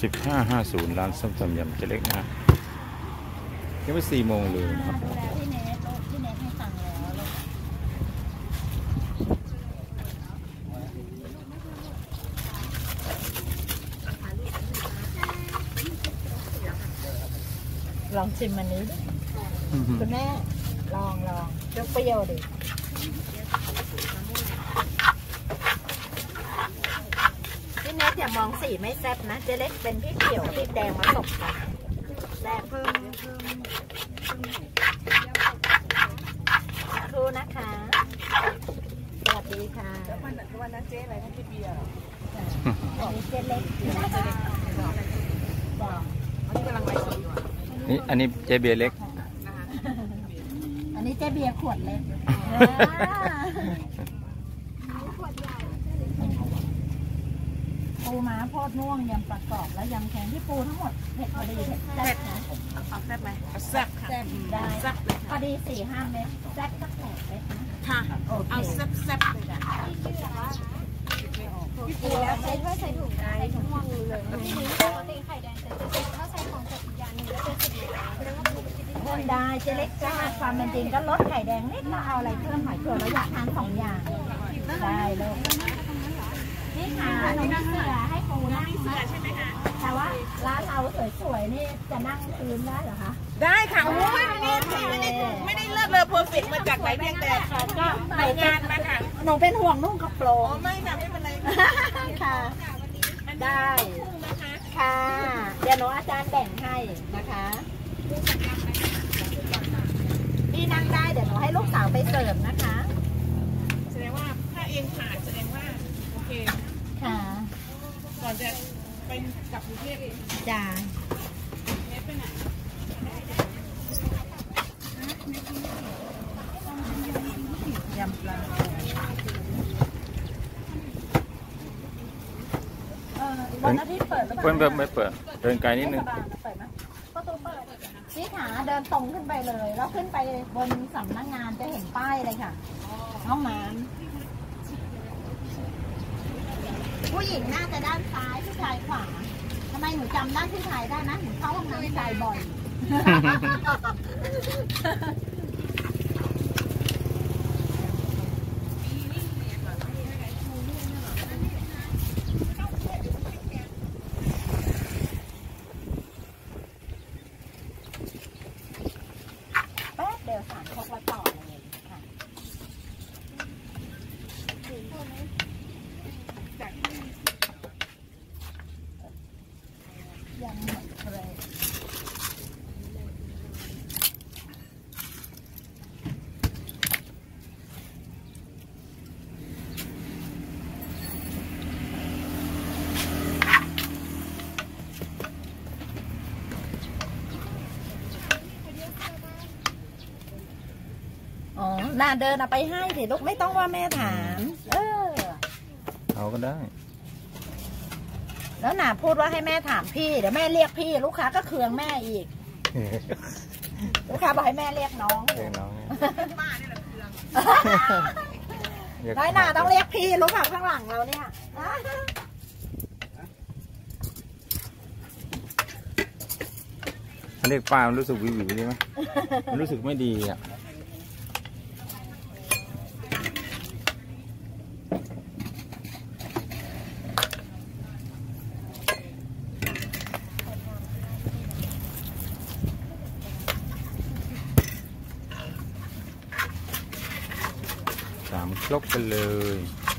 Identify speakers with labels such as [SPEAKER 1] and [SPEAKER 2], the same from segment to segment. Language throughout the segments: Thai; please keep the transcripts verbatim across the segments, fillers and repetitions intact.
[SPEAKER 1] สิบห้าห้าศูนย์ร้านส้มตำยำเจเล็กนะยังไม่สี่โมงเลยนะครับ
[SPEAKER 2] พี่เนทพี่เนทให้สั่งแล้วลองชิมอันนี้คุณแม่ลองลองยกเปรี้ยวดิพี่เนทอย่ามองสีไม่แซ่บนะเจเล็กเป็นพริกเขียวพริกแดงมาตบกันแซ่บเพิ่มเพิ่มครูนะคะสวัสดีค่ะวันวันนั้นเจ๊อะไรนั่นเจ๊เบียร์อันนี้เจ๊เล็กอันนี้กำลังไปสดอยู่
[SPEAKER 1] นี่อันนี้เจเบียร์เล็ก
[SPEAKER 2] อันนี้เจ๊เบียร์ขวดเล็กปูม้าโพดม่วงยำประกอบและยำแข็งที่ปูทั้งหมดเผ็ดพอดีเผ็ดแซ่บนะเอาแซ่บไหมแซ่บค่ะแซ่บได้พอดีสี่ห้าเม็ดแซ่บสักแปดเม็ดนะค่ะเอาแซ่บแซ่บเลยจ้ะพี่ปูแล้วใช้ถ้วยใส่ถุงได้ถุงม่วงเลยปกติไข่แดงจะจะถ้าใส่ของสักอย่างนึงแล้วจะสิบเพิ่มได้เจเล็กจ้าความเป็นจริงก็ลดไข่แดงนิดแล้วเอาอะไรเพิ่มหอยเกลือแล้วอยากทานสองอย่างได้เลยนี่ค่ะหนูมีเสือให้ปูนั่งเสือใช่ไหมคะแต่ว่าร้านเราสวยๆนี่จะนั่งพื้นได้เหรอคะ
[SPEAKER 3] ได้ค่ะโอ้ยไม่ได้ไม่ได้ไม่ได้เลิกเลยเพอร์เฟกต์มาจากไหนเพียงแต่ก็ไปงานมาค่ะ
[SPEAKER 2] หนูเป็นห่วงนุ่งกระโปรง
[SPEAKER 3] ไม่ค่ะไม่เป็นไร
[SPEAKER 2] ค่ะได้ค่ะเดี๋ยวหนูอาจารย์แบ่งให้นะคะพี่นั่งได้เดี๋ยวหนูให้ลูกสาวไปเสิร์ฟนะคะ
[SPEAKER 3] แสดงว่าถ้าเองผ่านแสดงว่าโอเค
[SPEAKER 2] ค่ะ
[SPEAKER 3] ก่อนจะไปกลับกรุงเทพเอง
[SPEAKER 2] จ้า
[SPEAKER 3] ยำปลา
[SPEAKER 2] วันอาทิตย์เปิด
[SPEAKER 1] เปิดแบบไม่เปิดเดินไกลนิดนึง
[SPEAKER 2] ประตูเปิดพี่ขาเดินตรงขึ้นไปเลยแล้วขึ้นไปบนสำนักงานจะเห็นป้ายเลยค่ะห้องน้ำผู้หญิงน่าจะด้านซ้ายผู้ชายขวาทำไมหนูจำด้านผู้ชายได้นะหนูเข้าห้องน้ำชายบ่อยแป๊บเดียวสามครกแล้วต่อเลยค่ะยำหมดเลยอ๋อน่าเดินเอาไปให้สิลูกไม่ต้องว่าแม่ถามเออ
[SPEAKER 1] เอาก็ได้
[SPEAKER 2] แล้วน่าพูดว่าให้แม่ถามพี่เดี๋ยวแม่เรียกพี่ลูกค้าก็เคืองแม่อีกลูกค้าบอกให้แม่เรียกน้อง
[SPEAKER 1] เรียกน้อง
[SPEAKER 3] ป้านี่แหละเคือง
[SPEAKER 2] น้อยหน่าต้องเรียกพี่ลูกค้าข้างหลังเราเนี่ย
[SPEAKER 1] เรียกป้ามันรู้สึกวิววิวใช่ไหมมันรู้สึกไม่ดีอ่ะสามครกกันเลย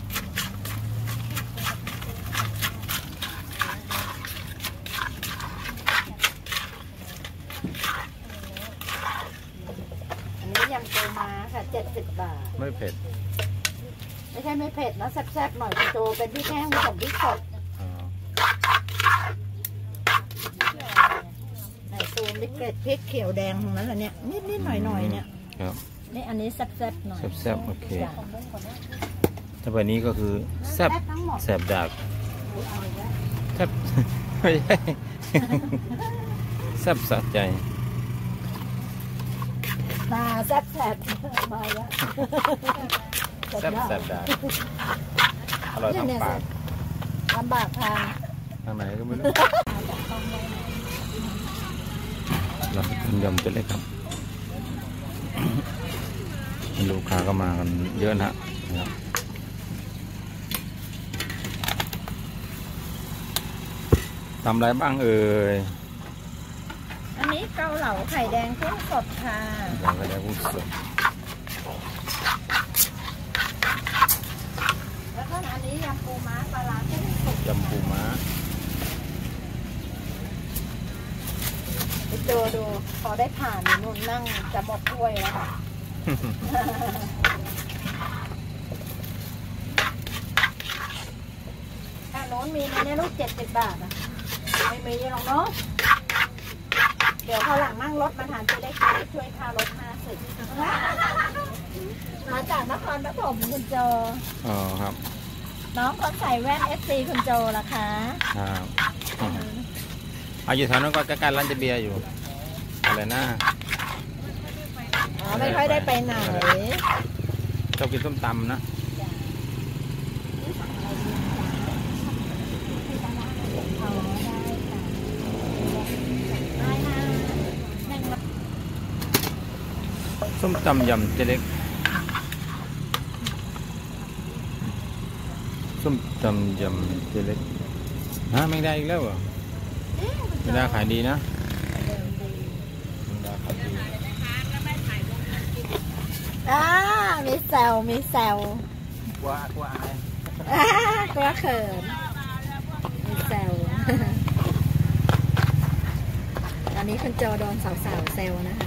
[SPEAKER 2] อันนี้ยำปูม้าค่ะเจ็ดสิบบาท
[SPEAKER 1] ไม่เผ็ด
[SPEAKER 2] ไม่ใช่ไม่เผ็ดนะแซ่บๆหน่อยโตเป็นพี่แห้งผสมพริกสดไหนตูมพริกเกล็ดพริกเขียวแดงตรงนั้นแหละเนี่ยนิดๆหน่อยๆเนี่ยนี่อันนี้แซ่บๆหน่อย
[SPEAKER 1] แซ่บๆโอเคถ้าแบบนี้ก็คือแซ่บแซ่บดากแซ่บไม่ใช่แซ่บสะใจ
[SPEAKER 2] มาแซ่บแซ่บมาแล้ว
[SPEAKER 1] แซ่บแซ่บดากอร่อยทั้งปาก
[SPEAKER 2] ลำบากทาง
[SPEAKER 1] ทางไหนก็ไม่รู้เราต้มยำตัวเล็กครับลูกค้าก็มากันเยอะนะครับทำอะไรบ้างเอ่ย
[SPEAKER 2] อันนี้เกาเหลาไข่แดงกุ้งสดค่ะ
[SPEAKER 1] ยำไข่แดงกุ้งสด
[SPEAKER 2] แล้วก็อันนี้ยำปูม้าปลาร้ากุ้งสด
[SPEAKER 1] ยำปูม้า
[SPEAKER 2] ไปดูดูพอได้ผ่านนู่นนั่งจะหมดถ้วยแล้วค่ะ ถ้าโน้นมีในลูกเจ็ดสิบบาทอ่ะไม่มีหรอกเนาะเดี๋ยวเขาหลังนั่งรถมาทานจะได้ช่วยค่ารถห้าสิบมาจากนครปฐมคุณโจ
[SPEAKER 1] อ๋อครับ
[SPEAKER 2] น้องคนใส่แว่นเอฟซีคุณโจล่ะคะ
[SPEAKER 1] ครับเอาอยู่แถวนั้นก็ใกล้ๆร้านเจเบียร์อยู่อะไรนะ
[SPEAKER 2] อ๋อไม่ค่อยได้ไปไหน
[SPEAKER 1] ชอบกินส้มตำนะส้มตำยำเจเล็กส้มตำยำเจเล็กฮะไม่ได้อีกแล้วเหรอไม่ได้ขายดีนะไม่ได้ขายดี
[SPEAKER 2] อ่ามีแซวมีแซว
[SPEAKER 1] กลัวกลัวอาย
[SPEAKER 2] อ่ากลัวเขินมีแซวตอนนี้คุณโจโดนสาวๆแซวนะคะ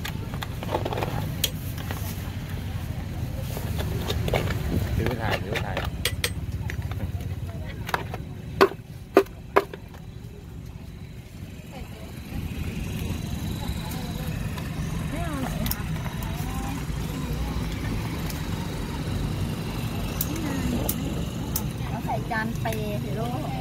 [SPEAKER 1] ถือถ่ายถือถ่าย
[SPEAKER 2] เราใส่จานเปย์สิลูก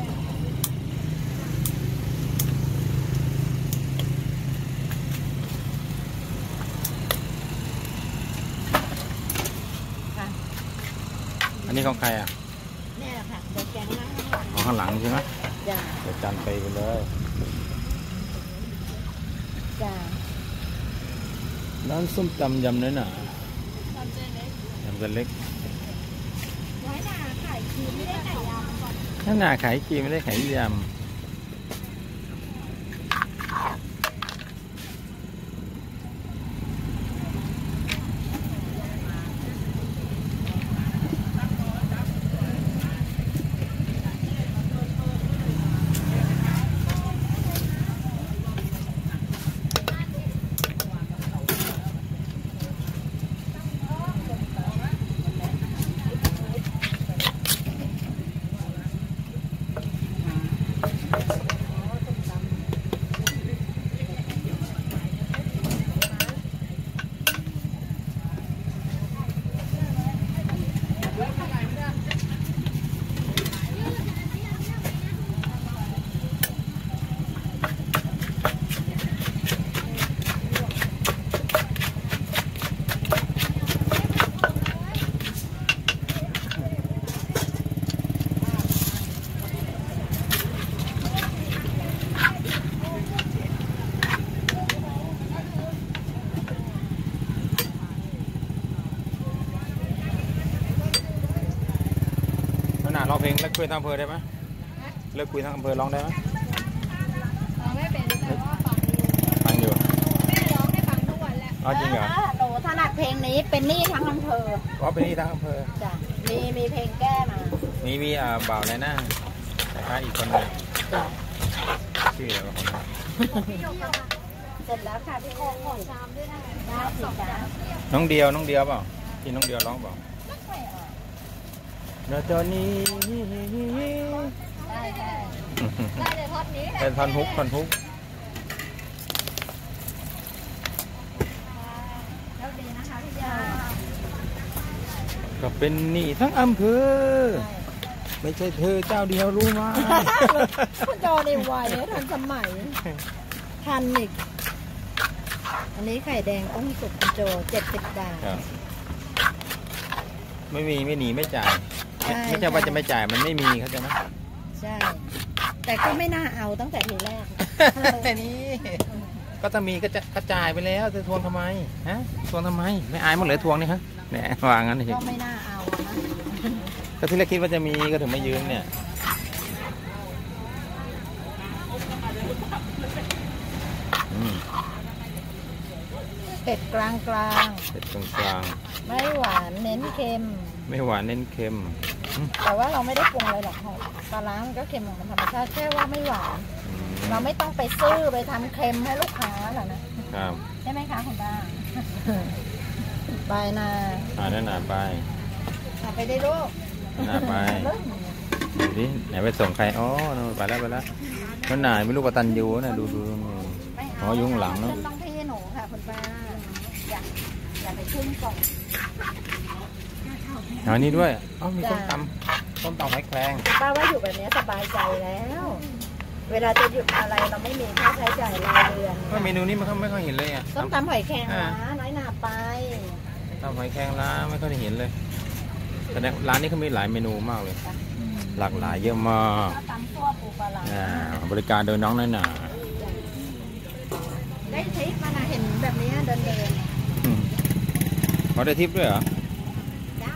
[SPEAKER 2] ค่ะ
[SPEAKER 1] อันนี้ของใครอ่ะ
[SPEAKER 2] เนี่ยค่ะเดี๋ยวแกงนั่ง
[SPEAKER 1] ของข้างหลังใช่ไหม
[SPEAKER 2] จ้า
[SPEAKER 1] เดี๋ยวจานไปไปเลย
[SPEAKER 2] จ้า
[SPEAKER 1] ร้านส้มตำยำน้อยหน่ยำกันเล็ก
[SPEAKER 2] น้อยหนาขายคีไม่ได้ไก่ยำ
[SPEAKER 1] ถ้าหนาขายกีไม่ได้ขายยำหนาร้องเพลงเลิกคุยทั้งอำเภอได้ไหมเลิกคุยทั้งอำเภอร้องได้ไหม
[SPEAKER 2] เราไม่เป็นแต่ว่าฟังดู
[SPEAKER 1] ฟังอยู่
[SPEAKER 2] แม่ร้องให้ฟังทุกวันแหละ
[SPEAKER 1] อ๋อจริงเหรอ
[SPEAKER 2] หนูถนัดเพลงนี้เป็นหนี้ทั้งอำเภอ
[SPEAKER 1] อ๋อเป็นนี่ทั้งอำเภอ
[SPEAKER 2] จ้ะมีมีเพลงแก้มา
[SPEAKER 1] มีมีอ่าบ่าวในหน้าแต่ถ้าอีกคนหนึง
[SPEAKER 2] จ้ะ
[SPEAKER 1] ชื่ออะไรวะคนนั้น
[SPEAKER 2] เสร็จแล้วค่ะพี่ขอขอชามด้วยนะได้สิจ้ะ
[SPEAKER 1] น้องเดียวน้องเดียวเปล่าที่น้องเดียวร้องเปล่าแล้วตอนนี้
[SPEAKER 2] ได้ได้ได้เลยทอดนี้
[SPEAKER 1] เป็นท่อนฮุกท่อนฮุก
[SPEAKER 2] แล้วดีนะคะพี่ยา
[SPEAKER 1] ก็เป็นหนี่ทั้งอำเภอไม่ใช่เธอเจ้าเดียวรู้ไหม
[SPEAKER 2] คุณโจในวัยทันสมัยทันอีกอันนี้ไข่แดงต้มสุกคุณโจเจ็ดสิบบาท
[SPEAKER 1] ครับไม่มีไม่หนีไม่จ่าย
[SPEAKER 2] ใช่
[SPEAKER 1] ไม่ใช่ว่าจะไม่จ่ายมันไม่มีเข้าใจไหม
[SPEAKER 2] ใช่ แแต่ก็ไม่น่าเอาตั้งแต่ทีแรก
[SPEAKER 1] แต่นี้ก็ถ้ามีก็จะกระจายไปแล้วจะทวงทำไมฮะทวงทำไมไม่อายมั้งเหรอทวงนี่ฮะแหนวางงั้นเฉย
[SPEAKER 2] ก็ไม่น่าเอานะ
[SPEAKER 1] ก็ที่แรกคิดว่าจะมีก็ถึงไม่ยืนเนี่ยอืม
[SPEAKER 2] เผ็ดกลางกลาง
[SPEAKER 1] เผ็ดกลาง
[SPEAKER 2] ๆไม่หวานเน้นเค็ม
[SPEAKER 1] ๆไม่หวานเน้นเค็มอืม
[SPEAKER 2] แต่ว่าเราไม่ได้ปรุงอะไรหรอกค่ะปลาล้ามันก็เค็มของมันธรรมชาติแค่ว่าไม่หวาน
[SPEAKER 1] อืม
[SPEAKER 2] เราไม่ต้องไปซื้อไปทำเค็มให้ลูกค้าหรอกนะครับ ใช่ไหมคะคุณป้า ไปนะ
[SPEAKER 1] อ่านั่นหนาไป
[SPEAKER 2] เอาไปได้ลูก
[SPEAKER 1] หนาไปดูดิไหนไปส่งใครอ๋อนู่นไปแล้วไปแล้วนั่นหนาไม่รู้กตันยูนะดูดู
[SPEAKER 2] ไม่
[SPEAKER 1] อ๋
[SPEAKER 2] เอา
[SPEAKER 1] อยุ่งหลังเนอะ
[SPEAKER 2] ต้องที่หนูค่ะคุณป้าอย่าอย่าไปขึ้นกล่อง
[SPEAKER 1] อ๋อนี่ด้วยอ๋อมีส้มตำส้มตำหอยแครง
[SPEAKER 2] ป้าว่าอยู่แบบนี้สบายใจแล้ว เวลาจะหยุดอะไรเราไม่มีค่าใช้จ่ายรายเดือน
[SPEAKER 1] ว่าเมนูนี้มันก็ไม่ค่อยเห็นเลยอ่ะ
[SPEAKER 2] ต้มตำหอยแครงนะน้อยหนาไป
[SPEAKER 1] ตำหอยแครงร้านไม่ค่อยได้เห็นเลยแต่ร้านนี้เขามีหลายเมนูมากเลย หลากหลายเยอะมาก
[SPEAKER 2] ตำซั่วปูปลาร้า
[SPEAKER 1] อ่าบริการโดยน้องน้อยหนา
[SPEAKER 2] ได้ทริปมานะเห็นแบบนี้เดินเดิน
[SPEAKER 1] อืมเขาได้ทิปด้วยเหรอ
[SPEAKER 2] ได้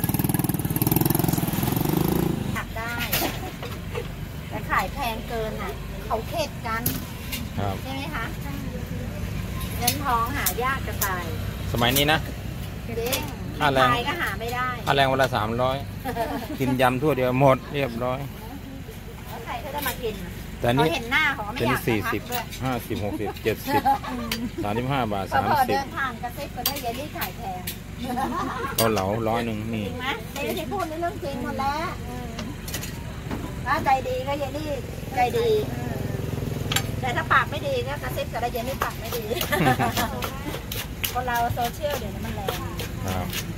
[SPEAKER 2] ขับได้ แต่ขายแพงเกินอ่ะ เขาเข็ดกัน
[SPEAKER 1] ครับ
[SPEAKER 2] ใช่ไหมคะ เงินทองหายากจะตาย
[SPEAKER 1] สมัยนี้นะ
[SPEAKER 2] จริง
[SPEAKER 1] ค่าแรง
[SPEAKER 2] ตายก็หาไม่ได้
[SPEAKER 1] ค่าแรงวันละสามร้อยกินยำทั่วเดียวหมดเรียบร้อย
[SPEAKER 2] แล้วใครก็จะมากิน
[SPEAKER 1] แต่
[SPEAKER 2] เขา
[SPEAKER 1] นี่
[SPEAKER 2] เห็นหน้าเขาไม่
[SPEAKER 1] แต่
[SPEAKER 2] อยา
[SPEAKER 1] นี่
[SPEAKER 2] ก
[SPEAKER 1] สี่
[SPEAKER 2] จะพั
[SPEAKER 1] สิ
[SPEAKER 2] ก
[SPEAKER 1] บ
[SPEAKER 2] ด้วย
[SPEAKER 1] ห้าสิบหกสิบเจ็ดสิบสามสิบห้าบาท
[SPEAKER 2] พอ
[SPEAKER 1] สาม
[SPEAKER 2] พอ
[SPEAKER 1] สิบ
[SPEAKER 2] เดินผ่านกระซิบก็ได้เยลลี่ขายแพง
[SPEAKER 1] เกาเหลาร้อยหนึ่งนี่
[SPEAKER 2] จริงไหมไม่ได้พูดในเรื่องจริงหมดแล้วถ้าใจดีก็เยลลี่ใจดี แต่ถ้าปากไม่ดีก็กระซิบก็ได้เยลลี่ปากไม่ดี คนเราโซเชียลเดี๋ยวนี้มันแรง
[SPEAKER 1] ครับ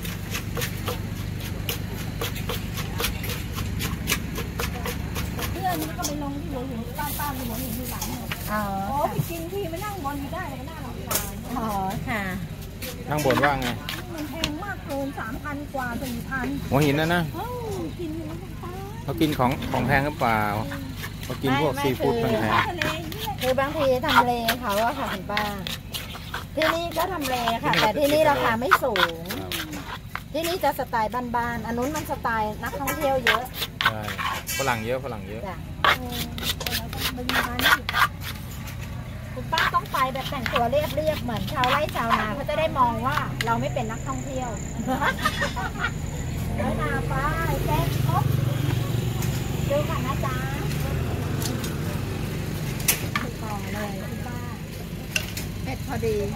[SPEAKER 2] เพื่อนก็ไปลงที่หัวหินป้าป้ามีหัวหินมีหลังอ๋อโอ้ไปกินทีไม่นั่งบนไม่ได้เลยไม่น่าลำคาญอ๋อค่ะ
[SPEAKER 1] นั่งบนว่าไง
[SPEAKER 2] มันแพงมากเกินสามพันกว่าสี่พัน
[SPEAKER 1] หัวหินนะนะ
[SPEAKER 2] เอ้ากินอยู่แล้วป้า
[SPEAKER 1] เขากินของของแพงหรือเปล่าเขากินพวกซีฟู้ดแพง
[SPEAKER 2] ทะเลคือบางทีทำเลเขาอะค่ะคุณป้า ที่นี่ก็ทำเลค่ะ แต่ที่นี่ราคาไม่สูง ที่นี่จะสไตล์บ้านๆอันนู้นมันสไตล์นักท่องเที่ยวเยอะ
[SPEAKER 1] ๆใช่ฝรั่งเยอะฝรั่งเยอะ
[SPEAKER 2] จ้ะคุณป้าต้องไปแบบแต่งตัวเรียบๆเหมือนชาวไร่ชาวนาเขาจะได้มองว่าเราไม่เป็นนักท่องเที่ยวแล้วนาป้าแจ๊คครบดูค่ะนะจ๊ะต่อเลยคุณป้าเผ็ดพอดี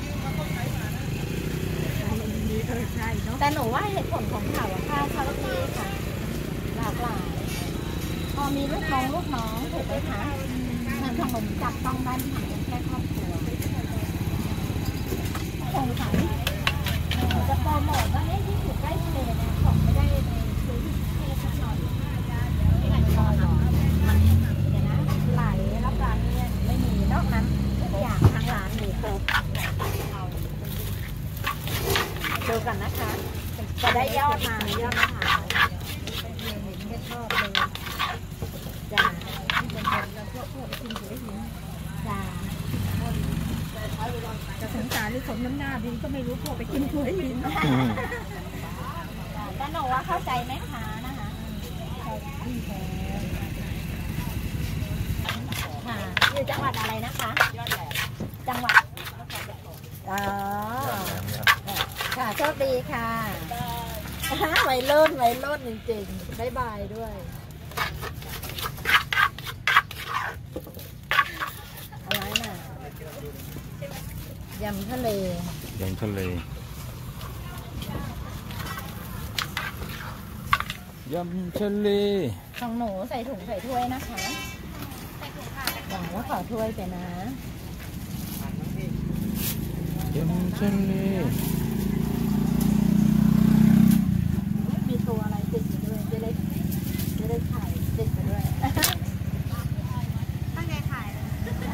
[SPEAKER 2] แต่หนูว่าเหตุผลของเขาอะค่ะเขาดีค่ะหลากหลายพอมีลูกน้องลูกน้องถูกไหมคะเงินขนมจับต้องได้ผ่านแค่ครอบครัวสงสัยจะโปรโมทว่าเนี่ยที่ถูกใกล้ทะเลเนี่ยของไม่ได้ไปซื้อที่กรุงเทพสักหน่อยที่ไหนก็หรอกมันเดี๋ยวนะไหลรับร้านเนี่ยไม่มีนอกนั้นทุกอย่างทางร้านมีครบดูกันนะคะ จะได้ยอดมายอดมาหาเห็นแค่ชอบเลยจ้าจ้าจะสงสารหรือสมน้ำหน้าดีก็ไม่รู้พวกไปกินหัวหินแต่หนูว่าเข้าใจแม่ค้านะคะค่ะอยู่จังหวัดอะไรนะคะจังหวัดอ๋อค่ะโชคดีค่ะไวรุ่นไวรุ่นจริงๆบ๊ายบายด้วยอะไรน่ะยำทะเลย
[SPEAKER 1] ำทะเลยำทะเล
[SPEAKER 2] ของหนูใส่ถุงใส่ถ้วยนะคะหวังว่าขอถ้วยไปนะ
[SPEAKER 1] ยำทะเล
[SPEAKER 2] มีตัวอะไรติดอยู่ด้วยจะได้จะได้ถ่ายติดไปด้วยตั้งใจถ่ายเลย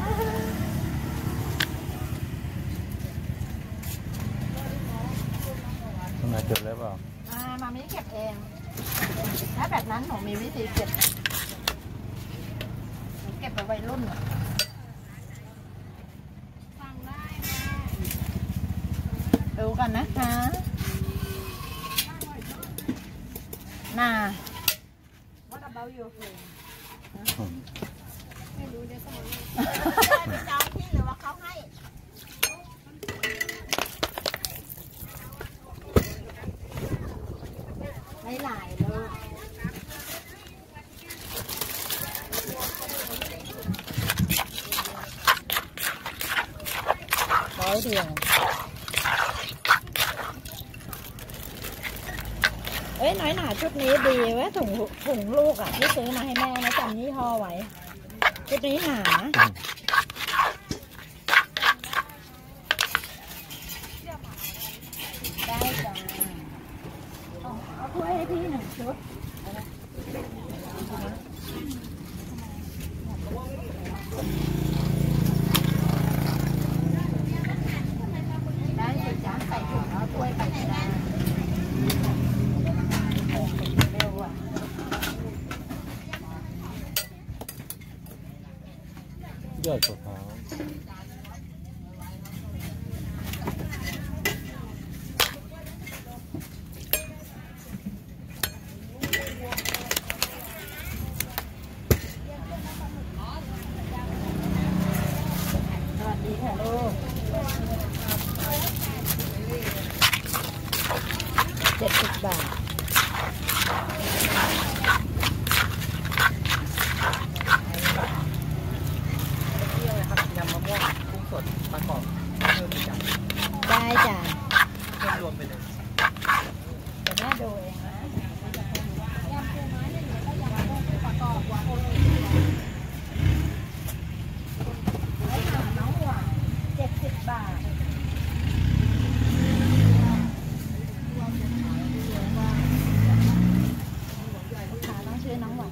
[SPEAKER 1] ทำไมเจอแล้วเปล่า
[SPEAKER 2] มามาไม่เก็บเอง ถ้าแบบนั้นหนูมีวิธีเก็บวัยรุ่นดูกันนะคะน่า What about your friend ไม่รู้เดี๋ยวสมมติไปจองที่หรือว่าเขาให้ไม่หลายเลยร้อยเดียวเอ้ยน้อยหนาชุดนี้ดีเว้ยถุงถุงลูกอ่ะที่ซื้อมาให้แม่นะจำยี่ห้อไว้ชุดนี้หนาได้จ้ะเอาถ้วยให้พี่หนึ่งชุดได้สิจ้ะใส่ถุงเอาถ้วยไปก็ได้
[SPEAKER 1] ยอดมะพร้าว
[SPEAKER 2] สวัสดีค่ะลูกเจ็ดสิบบาท
[SPEAKER 4] ยำมะม่วงกุ้งสดปลากรอบเพิ่มอีกอย่าง
[SPEAKER 2] ได้จ้ะ
[SPEAKER 4] เพิ่มรวมไปเลย
[SPEAKER 2] เดี๋ยวแม่ดูเองนะยำปูม้าเนี่ยแล้วก็ยำมะม่วงประกอบว่าโอ้ยไว้หาน้องหวานเจ็ดสิบบาทลูกค้าต้องชื่อน้องหวาน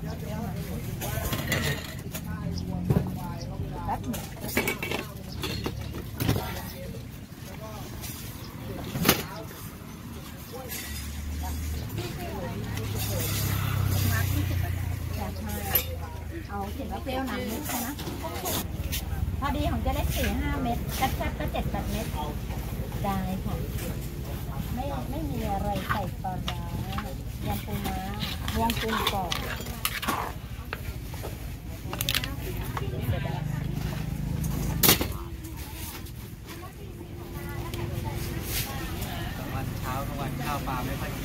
[SPEAKER 2] แป๊บหนึ่งเอาเขียนว่าเปรี้ยวน้ำนิดใช่ไหมพอดีของเจะเล็กสี่ห้าเม็ดแซ่บๆก็เจ็ดแปดเม็ดได้ค่ะไม่ไม่มีอะไรใส่ปลาร้ายำปูม้าวงปูกรอบ
[SPEAKER 4] วันเช้ากลางวันข้าวปลาไม่ค่อย